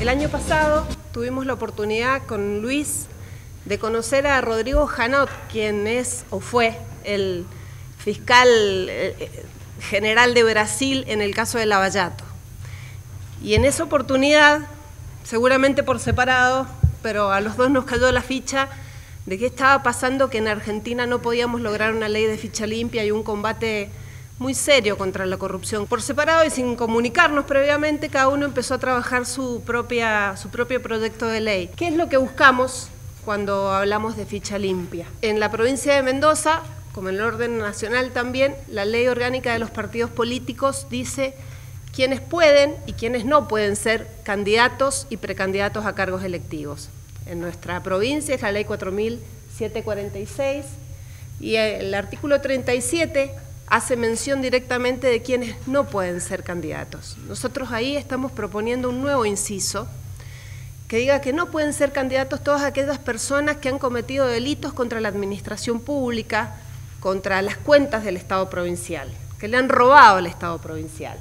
El año pasado tuvimos la oportunidad con Luis de conocer a Rodrigo Janot, quien es o fue el fiscal general de Brasil en el caso de Lava Jato. Y en esa oportunidad, seguramente por separado, pero a los dos nos cayó la ficha de qué estaba pasando, que en Argentina no podíamos lograr una ley de ficha limpia y un combate muy serio contra la corrupción. Por separado y sin comunicarnos previamente, cada uno empezó a trabajar su propio proyecto de ley. ¿Qué es lo que buscamos cuando hablamos de ficha limpia? En la provincia de Mendoza, como en el orden nacional también, la ley orgánica de los partidos políticos dice quiénes pueden y quiénes no pueden ser candidatos y precandidatos a cargos electivos. En nuestra provincia es la ley 4746 y el artículo 37 hace mención directamente de quienes no pueden ser candidatos. Nosotros ahí estamos proponiendo un nuevo inciso que diga que no pueden ser candidatos todas aquellas personas que han cometido delitos contra la administración pública, contra las cuentas del Estado provincial, que le han robado al Estado provincial.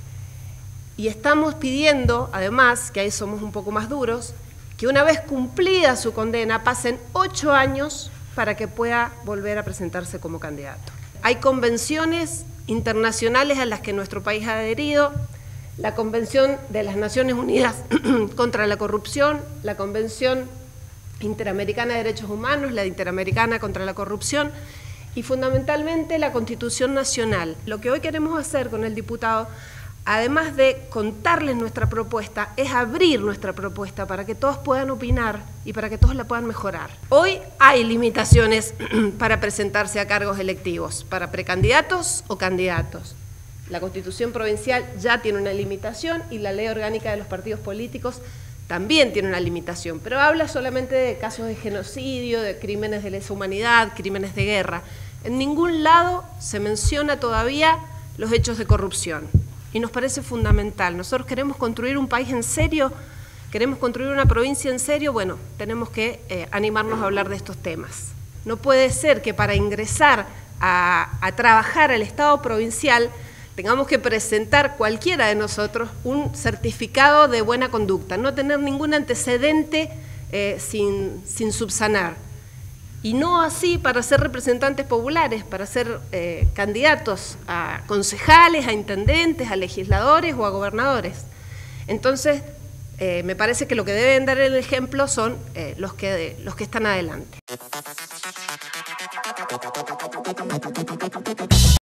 Y estamos pidiendo, además, que ahí somos un poco más duros, que una vez cumplida su condena pasen 8 años para que pueda volver a presentarse como candidato. Hay convenciones internacionales a las que nuestro país ha adherido, la Convención de las Naciones Unidas contra la Corrupción, la Convención Interamericana de Derechos Humanos, la Interamericana contra la Corrupción y fundamentalmente la Constitución Nacional. Lo que hoy queremos hacer con el diputado, además de contarles nuestra propuesta, es abrir nuestra propuesta para que todos puedan opinar y para que todos la puedan mejorar. Hoy hay limitaciones para presentarse a cargos electivos, para precandidatos o candidatos. La Constitución provincial ya tiene una limitación y la ley orgánica de los partidos políticos también tiene una limitación, pero habla solamente de casos de genocidio, de crímenes de lesa humanidad, crímenes de guerra. En ningún lado se menciona todavía los hechos de corrupción. Y nos parece fundamental. Nosotros queremos construir un país en serio, queremos construir una provincia en serio, bueno, tenemos que animarnos a hablar de estos temas. No puede ser que para ingresar a trabajar al Estado provincial tengamos que presentar cualquiera de nosotros un certificado de buena conducta, no tener ningún antecedente sin subsanar. Y no así para ser representantes populares, para ser candidatos a concejales, a intendentes, a legisladores o a gobernadores. Entonces, me parece que lo que deben dar el ejemplo son los que están adelante.